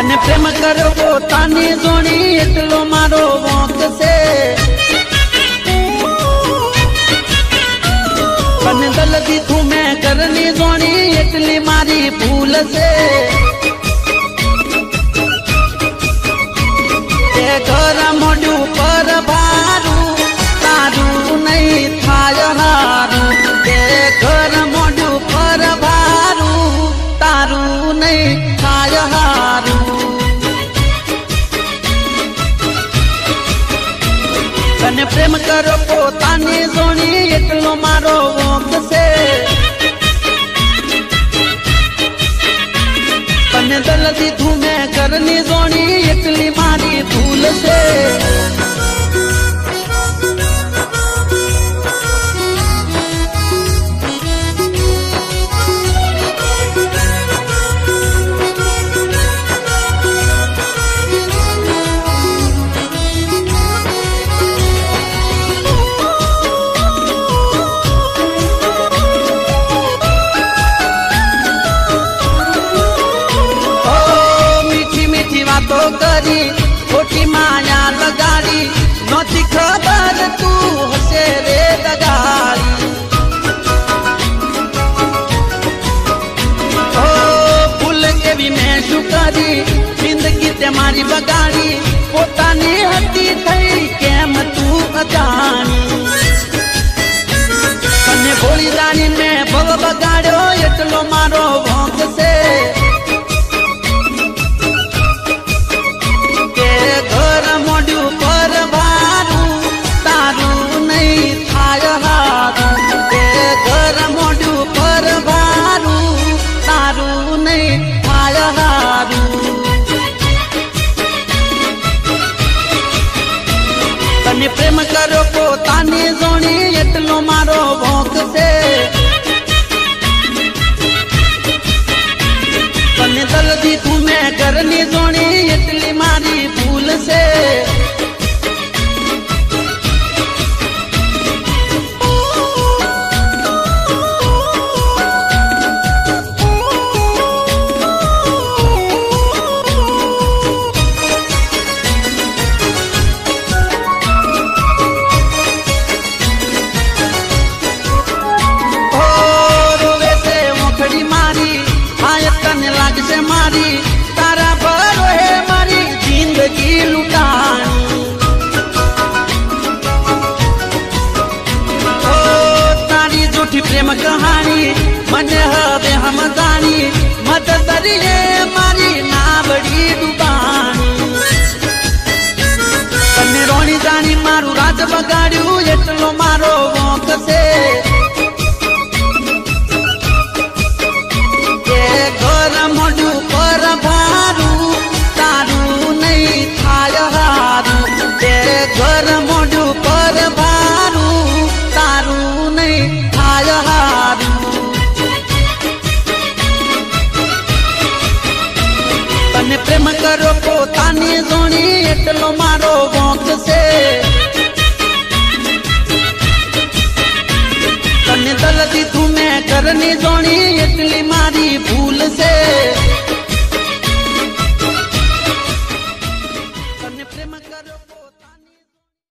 અને પ્રેમ કરો પોતાની જોણી એટલો મારો વોંક છે અને દલ દીધું મેં ઘરની જોણી એટલી મારી ભૂલ છે એ ઘર મોઢું પર ભારું તારું નહીં થાય હારું એ ઘર મોઢું પર ભારું તારું નહીં થાય હારું અને પ્રેમ કરો પોતાની જોણી એટલો મારો વોંક છે અને દલ દીધું મેં ઘરની જોણી એટલી મારી ભૂલ છે કરી ખોટી માયા લગાડી નથી ખબર તું હશે રે દગાડી ઓ ભૂલ કેવી મેં શું કરી જિંદગી તે મારી બગાડી પોતાની હતી થઈ કેમ તું અજાણી અને ભોળી જાણી મેં ભવ બગાડ્યો એટલો મારો વોંક છે અને પ્રેમ કરો પોતાની જોણી એટલો મારો વોંક છે અને દલ દીધું મેં ઘરની જોણી એટલી મારી ભૂલ છે મારી તારા ભરો હે મારી જિંદગી લૂંટાણી ઓ તારી જૂઠી પ્રેમ કહાણી મને હવે સમજાણી મત તરીએ મારી નાવડી ડૂબાણી તને રોણી જાણી મારું રાજ બગાડ્યું એટલો મારો વોંક છે મોઢું પર ભારું તારું નહીં થાય હારું તે ઘર મોઢું પર ભારું તારું નહીં થાય હારું અને પ્રેમ કરો પોતાની જોણી એટલો મારો વોંક છે અને દલ દીધું મેં ઘરની જોણી